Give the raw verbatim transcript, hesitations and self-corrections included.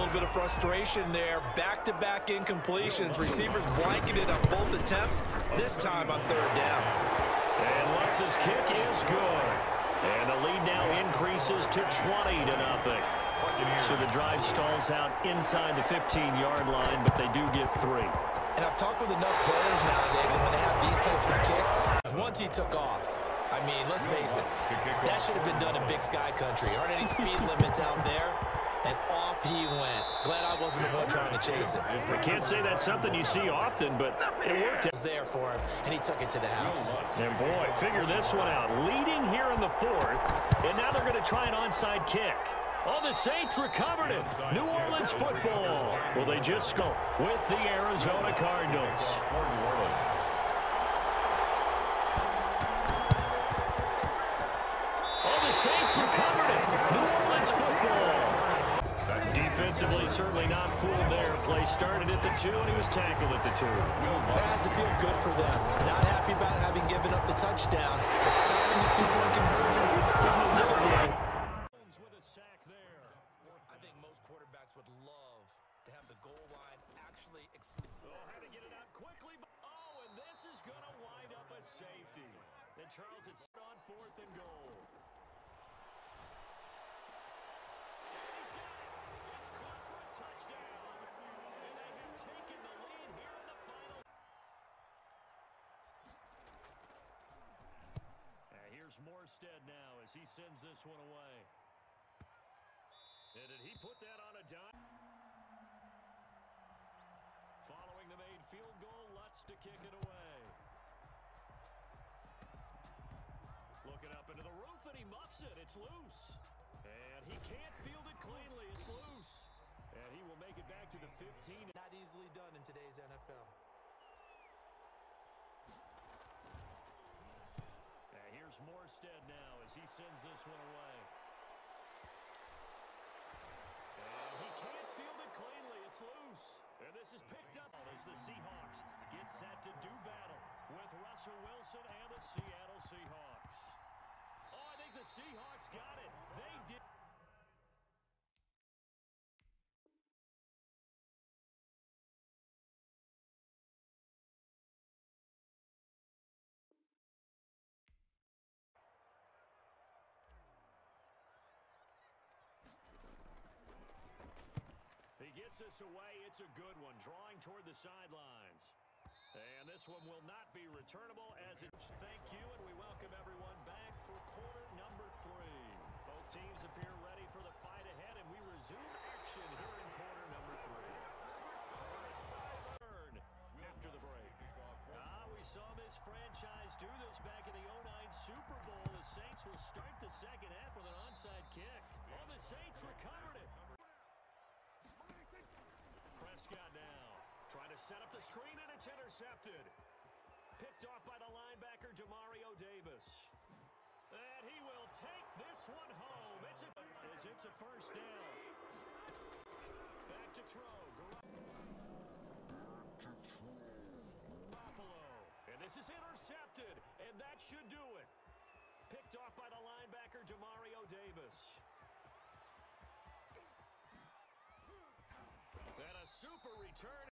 bit of frustration there. Back-to-back incompletions. Receivers blanketed on both attempts, this time on third down. And Lutz's kick is good. And the lead now increases to twenty to nothing. So the drive stalls out inside the fifteen-yard line, but they do get three. And I've talked with enough players nowadays, and when they have these types of kicks, once he took off, I mean, let's face it, that should have been done in Big Sky Country. Aren't any speed limits out there? And off he went. Glad I wasn't the one trying to chase it. I can't say that's something you see often, but it worked. It was there for him, and he took it to the house. And boy, figure this one out. Leading here in the fourth, and now they're going to try an onside kick. Oh, the Saints recovered it. New Orleans football. Well, they just scored with the Arizona Cardinals. Oh, the Saints recovered it. New Orleans football. Defensively, certainly not fooled there. Play started at the two, and he was tackled at the two. That has to feel good for them. Not happy about having given up the touchdown, but stopping the two-point conversion gives them a little bit of with a sack there. I think most quarterbacks would love to have the goal line actually extend. Oh, had to get it out quickly. Oh, and this is going to wind up a safety. Then Charles, it's on fourth and goal. Touchdown, and they have taken the lead here in the final. And here's Morstead now as he sends this one away. And did he put that on a dime? Following the made field goal, Lutz to kick it away. Looking up into the roof, and he muffs it. It's loose. And he can't field it cleanly. It's loose. And he will make it back to the fifteen. Not easily done in today's N F L. And here's Morstead now as he sends this one away. And he can't field it cleanly. It's loose. And this is picked up as the Seahawks get set to do battle with Russell Wilson and the Seattle Seahawks. Oh, I think the Seahawks got it. They did. He gets this away. It's a good one, drawing toward the sidelines. And this one will not be returnable as it. Thank you, and we welcome everyone back for quarter number three. Both teams appear ready for the fight ahead, and we resume action here in quarter number three. After the break. Ah, we saw this franchise do this back in the oh nine Super Bowl. The Saints will start the second half with an onside kick. Oh, the Saints recovered it. Prescott now trying to set up the screen, and it's intercepted. Picked off by the linebacker, Demario Davis. And he will take this one home. It's a, as it's a first down. Back to throw. Garoppolo. And this is intercepted, and that should do it. Picked off by the linebacker, Demario Davis. And a super return.